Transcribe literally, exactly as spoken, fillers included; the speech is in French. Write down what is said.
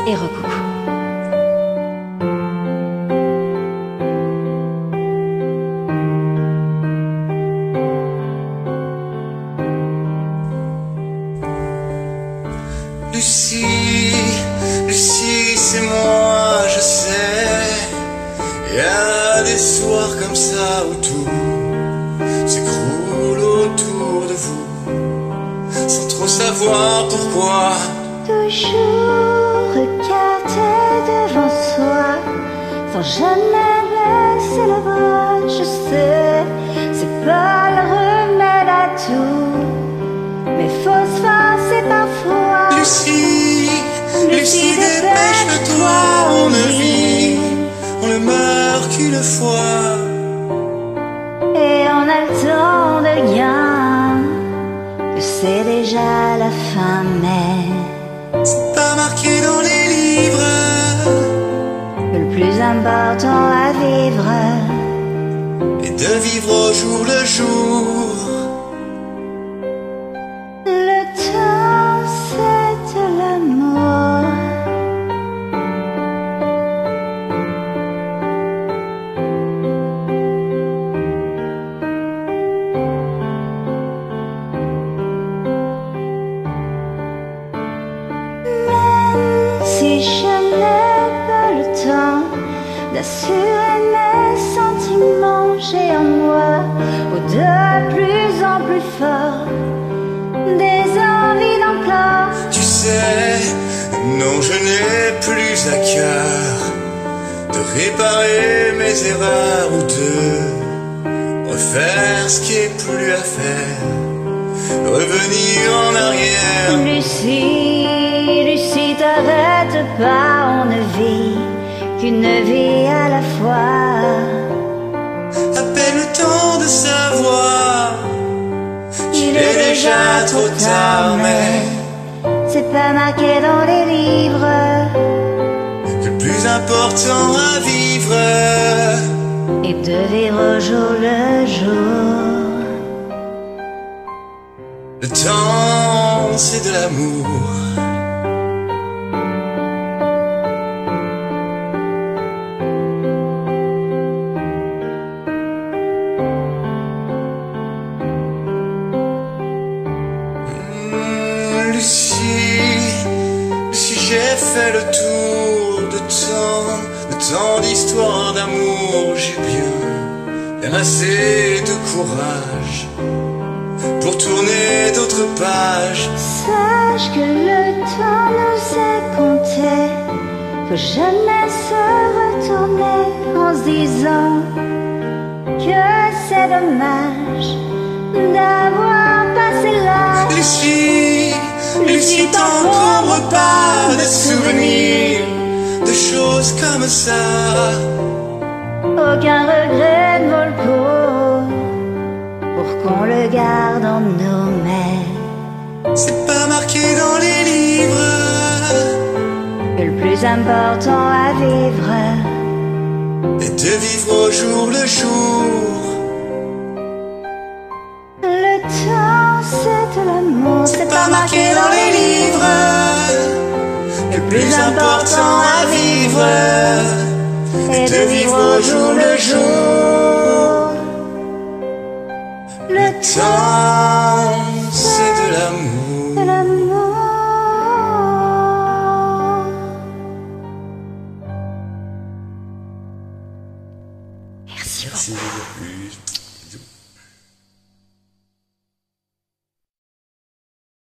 et recoucou. Lucie, Lucie, c'est moi, je sais. Y a des soirs comme ça où tout s'écroule autour de vous, sans trop savoir pourquoi. Toujours regardé devant soi, sans jamais baisser le bras. Je sais, c'est pas le remède à tout, mais faut se forcer parfois. Lucie, Lucie, dépêche-toi, on ne vit, on ne meurt qu'une fois. Et on a le temps de rien, que c'est déjà la fin, mais c'est pas marqué dans les livres que le plus important à vivre est de vivre au jour le jour. Le temps, c'est de l'amour. Si je n'ai pas le temps d'assurer mes sentiments, j'ai en moi, ou de plus en plus fort, des envies d'encore. Tu sais, non, je n'ai plus à cœur de réparer mes erreurs ou de refaire ce qui est plus à faire, revenir en arrière. Lucie, Lucie, t'arrête pas, on ne vit qu'une vie à la fois. À peine le temps de savoir qu'il est déjà trop tard, mais c'est pas marqué dans les livres que le plus important à vivre est de vivre au jour le jour. Le temps, c'est de l'amour. Lucie, Lucie, j'ai fait le tour de tant, de tant d'histoires d'amour. J'ai bien, bien assez de courage pour tourner d'autres pages. Sache que le temps nous est compté, faut jamais se retourner en se disant que c'est dommage d'avoir passé l'âge. Lucie, Lucie, t'encombre pas de souvenirs, de choses comme ça. Aucun regret ne vaut le coup pour qu'on le garde en nous, mais c'est pas marqué dans les livres que le plus important à vivre est de vivre au jour le jour. Le temps, c'est de l'amour. C'est pas marqué dans les livres que le plus important à vivre est de vivre au jour le jour. Le temps, c'est de l'amour. De l'amour. Merci beaucoup. Merci beaucoup.